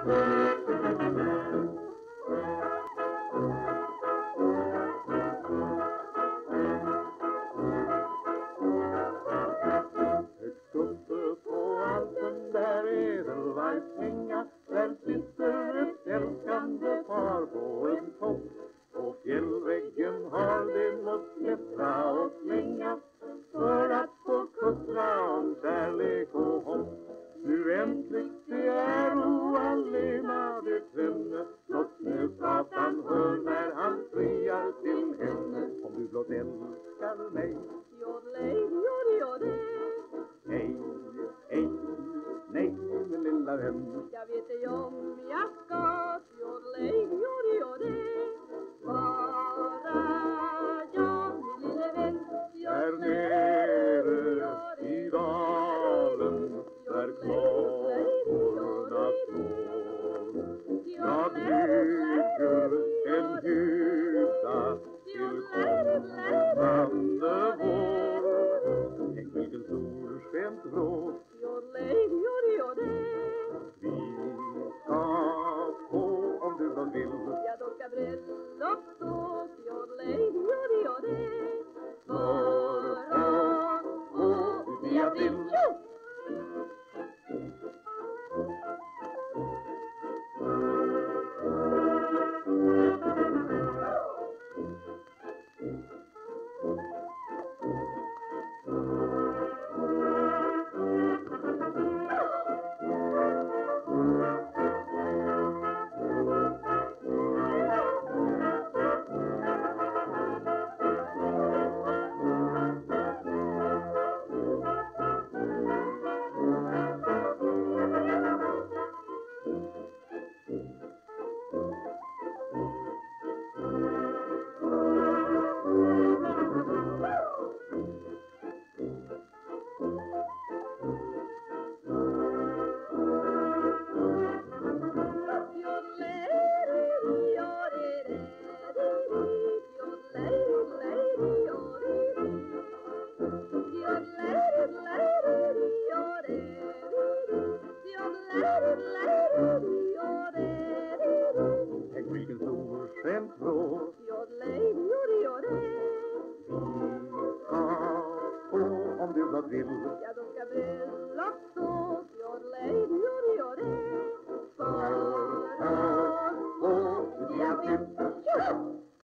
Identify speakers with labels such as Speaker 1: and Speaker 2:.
Speaker 1: Högst uppe på alpen där Edelweiss hänga, där sitter ett älskande par på en topp. På fjällväggen har de mått klättra och slänga för att få kuttra om kärlek och hopp. Nu äntligen det är oallena det tvenne, blott snöprat han hör när han friar till henne. Om du blott älskar mig,
Speaker 2: Jodlej, jodlej,
Speaker 1: hej, hej, nej min lilla vän.
Speaker 2: jag vet ej om jag ska, jodlej, jodlej, bara jag, min lille vän.
Speaker 1: Där nere i dalen, där klockorna slår, jag